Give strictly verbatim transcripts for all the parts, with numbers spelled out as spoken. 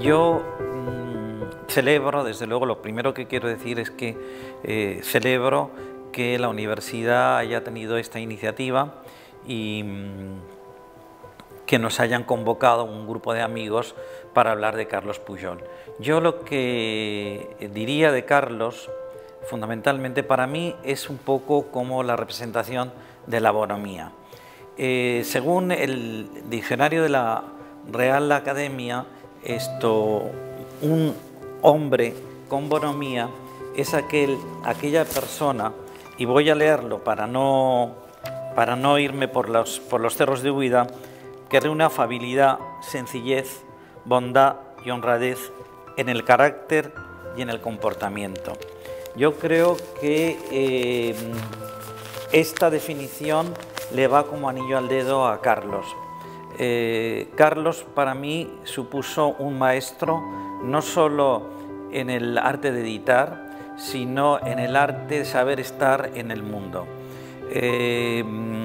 yo mmm, celebro, desde luego, lo primero que quiero decir es que eh, celebro que la universidad haya tenido esta iniciativa y mmm, que nos hayan convocado un grupo de amigos para hablar de Carlos Pujol. Yo lo que diría de Carlos, fundamentalmente para mí, es un poco como la representación de la bonomía. Eh, según el diccionario de la Real Academia, esto, un hombre con bonomía es aquel, aquella persona, y voy a leerlo para no, para no irme por los, por los cerros de huida, que reúne afabilidad, sencillez, bondad y honradez en el carácter y en el comportamiento. Yo creo que eh, esta definición le va como anillo al dedo a Carlos. Eh, Carlos para mí supuso un maestro no solo en el arte de editar, sino en el arte de saber estar en el mundo. Eh,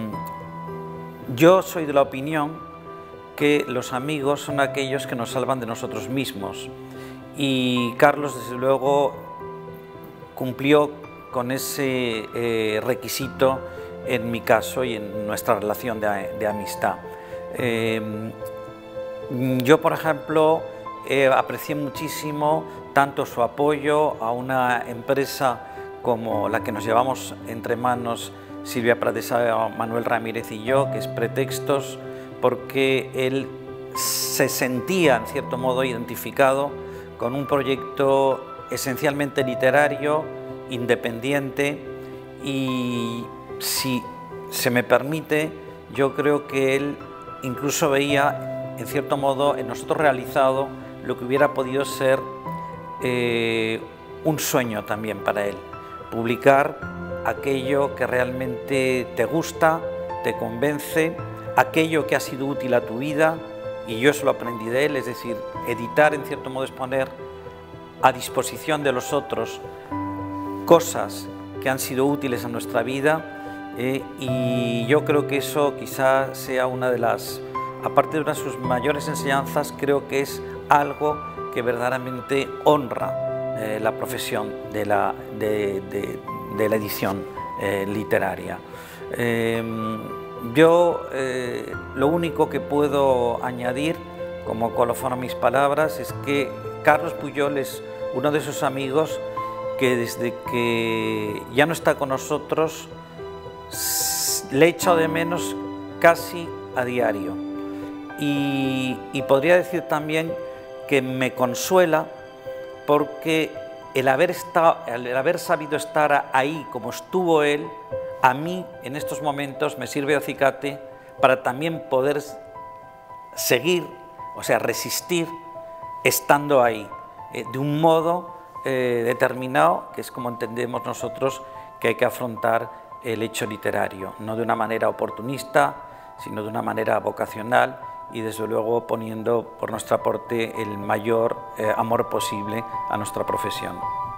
yo soy de la opinión que los amigos son aquellos que nos salvan de nosotros mismos, y Carlos desde luego cumplió con ese eh, requisito en mi caso y en nuestra relación de, de amistad. Eh, yo, por ejemplo, eh, aprecié muchísimo tanto su apoyo a una empresa como la que nos llevamos entre manos Silvia Pratesa, Manuel Ramírez y yo, que es Pretextos, porque él se sentía, en cierto modo, identificado con un proyecto esencialmente literario, independiente, y si se me permite, yo creo que él incluso veía, en cierto modo, en nosotros realizado lo que hubiera podido ser eh, un sueño también para él, publicar aquello que realmente te gusta, te convence, aquello que ha sido útil a tu vida, y yo eso lo aprendí de él, es decir, editar en cierto modo es poner a disposición de los otros cosas que han sido útiles a nuestra vida, eh, y yo creo que eso quizá sea una de las, aparte de una de sus mayores enseñanzas, creo que es algo que verdaderamente honra eh, la profesión de la, de, de, de la edición eh, literaria. Eh, Yo eh, lo único que puedo añadir como colofón a mis palabras es que Carlos Pujol es uno de esos amigos que desde que ya no está con nosotros le he echado de menos casi a diario, y, y podría decir también que me consuela porque el haber, estado, el haber sabido estar ahí como estuvo él, a mí en estos momentos me sirve de acicate para también poder seguir, o sea, resistir estando ahí, eh, de un modo eh, determinado, que es como entendemos nosotros que hay que afrontar el hecho literario, no de una manera oportunista, sino de una manera vocacional, y desde luego poniendo por nuestra parte el mayor eh, amor posible a nuestra profesión.